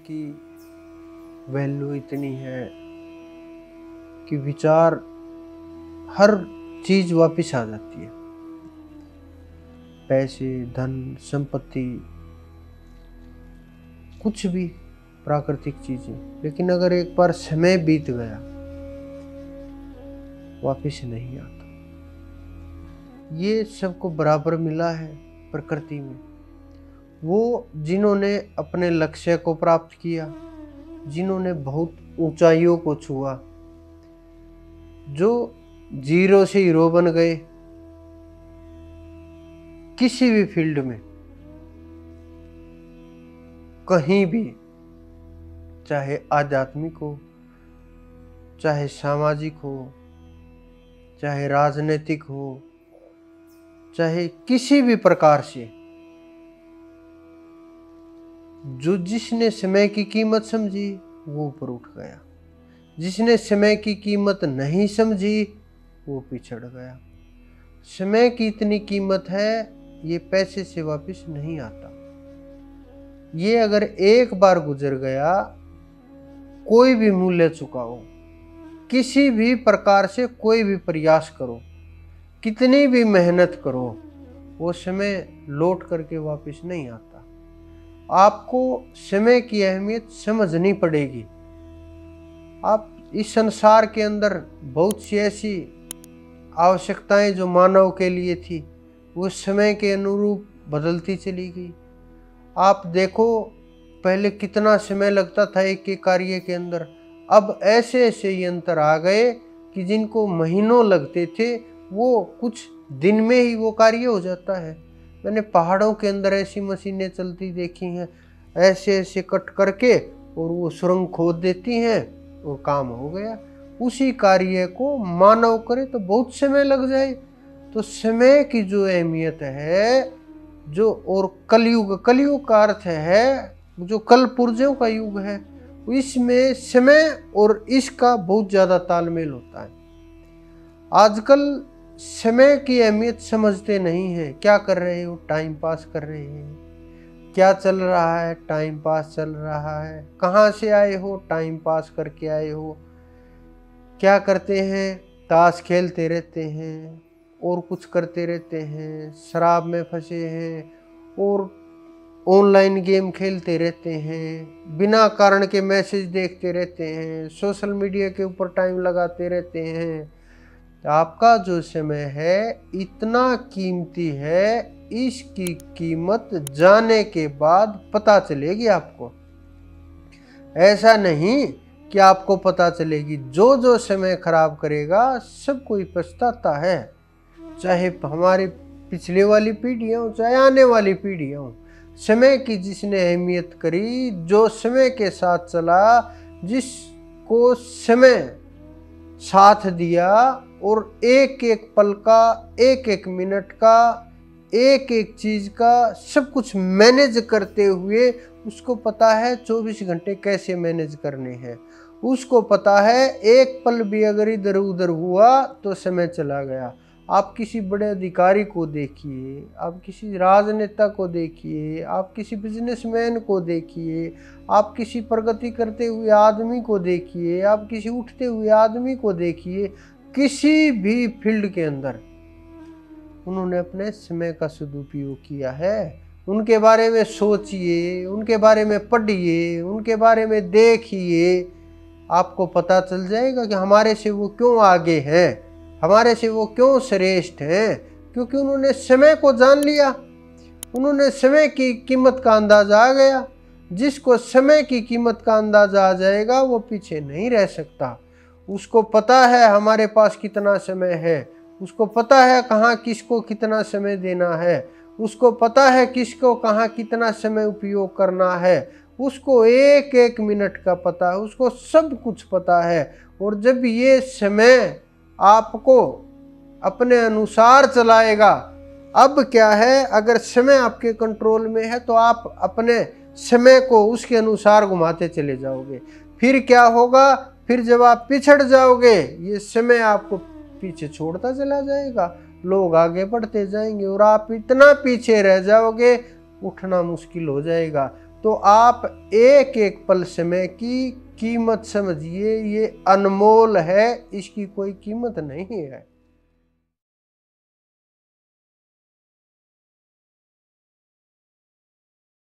की वैल्यू इतनी है कि विचार हर चीज वापस आ जाती है, पैसे, धन, संपत्ति, कुछ भी प्राकृतिक चीजें। लेकिन अगर एक बार समय बीत गया वापस नहीं आता। ये सबको बराबर मिला है प्रकृति में। वो जिन्होंने अपने लक्ष्य को प्राप्त किया, जिन्होंने बहुत ऊंचाइयों को छुआ, जो जीरो से हीरो बन गए किसी भी फील्ड में, कहीं भी, चाहे आध्यात्मिक हो, चाहे सामाजिक हो, चाहे राजनीतिक हो, चाहे किसी भी प्रकार से, जो जिसने समय की कीमत समझी वो ऊपर उठ गया, जिसने समय की कीमत नहीं समझी वो पिछड़ गया। समय की इतनी कीमत है, ये पैसे से वापस नहीं आता। ये अगर एक बार गुजर गया, कोई भी मूल्य चुकाओ, किसी भी प्रकार से कोई भी प्रयास करो, कितनी भी मेहनत करो, वो समय लौट करके वापस नहीं आता। आपको समय की अहमियत समझनी पड़ेगी। आप इस संसार के अंदर बहुत सी ऐसी आवश्यकताएं जो मानव के लिए थी, वो समय के अनुरूप बदलती चली गई। आप देखो, पहले कितना समय लगता था एक एक कार्य के अंदर, अब ऐसे ऐसे यंत्र आ गए कि जिनको महीनों लगते थे वो कुछ दिन में ही वो कार्य हो जाता है। मैंने पहाड़ों के अंदर ऐसी मशीनें चलती देखी हैं, ऐसे ऐसे कट करके और वो सुरंग खोद देती हैं और काम हो गया। उसी कार्य को मानव करे तो बहुत समय लग जाए। तो समय की जो अहमियत है, जो और कलयुग का अर्थ है जो कल पुर्जों का युग है, इसमें समय और इसका बहुत ज्यादा तालमेल होता है। आजकल समय की अहमियत समझते नहीं है। क्या कर रहे हो? टाइम पास कर रहे हैं। क्या चल रहा है? टाइम पास चल रहा है। कहाँ से आए हो? टाइम पास करके आए हो। क्या करते हैं? ताश खेलते रहते हैं और कुछ करते रहते हैं, शराब में फंसे हैं और ऑनलाइन गेम खेलते रहते हैं, बिना कारण के मैसेज देखते रहते हैं, सोशल मीडिया के ऊपर टाइम लगाते रहते हैं। आपका जो समय है इतना कीमती है, इसकी कीमत जाने के बाद पता चलेगी आपको। ऐसा नहीं कि आपको पता चलेगी। जो जो समय खराब करेगा सब कोई पछताता है, चाहे हमारी पिछले वाली पीढ़ियाँ हो, चाहे आने वाली पीढ़ियाँ हो। समय की जिसने अहमियत करी, जो समय के साथ चला, जिसको समय साथ दिया और एक एक पल का, एक एक मिनट का, एक एक चीज का सब कुछ मैनेज करते हुए उसको पता है 24 घंटे कैसे मैनेज करने हैं। उसको पता है एक पल भी अगर इधर उधर हुआ तो समय चला गया। आप किसी बड़े अधिकारी को देखिए, आप किसी राजनेता को देखिए, आप किसी बिजनेसमैन को देखिए, आप किसी प्रगति करते हुए आदमी को देखिए, आप किसी उठते हुए आदमी को देखिए, किसी भी फील्ड के अंदर उन्होंने अपने समय का सदुपयोग किया है। उनके बारे में सोचिए, उनके बारे में पढ़िए, उनके बारे में देखिए, आपको पता चल जाएगा कि हमारे से वो क्यों आगे हैं, हमारे से वो क्यों श्रेष्ठ हैं। क्योंकि उन्होंने समय को जान लिया, उन्होंने समय की कीमत का अंदाजा आ गया। जिसको समय की कीमत का अंदाजा आ जाएगा वो पीछे नहीं रह सकता। उसको पता है हमारे पास कितना समय है, उसको पता है कहाँ किसको कितना समय देना है, उसको पता है किसको कहाँ कितना समय उपयोग करना है, उसको एक एक मिनट का पता है, उसको सब कुछ पता है। और जब ये समय आपको अपने अनुसार चलाएगा, अब क्या है, अगर समय आपके कंट्रोल में है तो आप अपने समय को उसके अनुसार घुमाते चले जाओगे। फिर क्या होगा? फिर जब आप पिछड़ जाओगे, ये समय आपको पीछे छोड़ता चला जाएगा, लोग आगे बढ़ते जाएंगे और आप इतना पीछे रह जाओगे, उठना मुश्किल हो जाएगा। तो आप एक एक पल समय की कीमत समझिए, ये अनमोल है, इसकी कोई कीमत नहीं है।